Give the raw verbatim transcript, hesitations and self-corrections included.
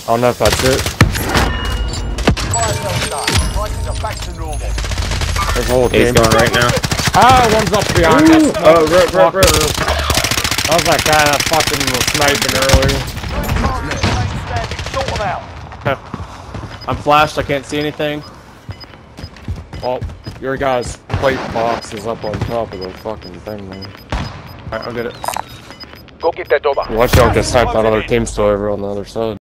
don't know if that's it. There's a whole He's game. going right now. Ah, one's up behind us. Oh, rip, rip, rip. That was that guy that fucking was sniping earlier. I'm flashed, I can't see anything. Well, your guy's plate box is up on top of the fucking thing, man. Alright, I'll get it. Go get that door. Watch out, get sniped. That other team's still over on the other side.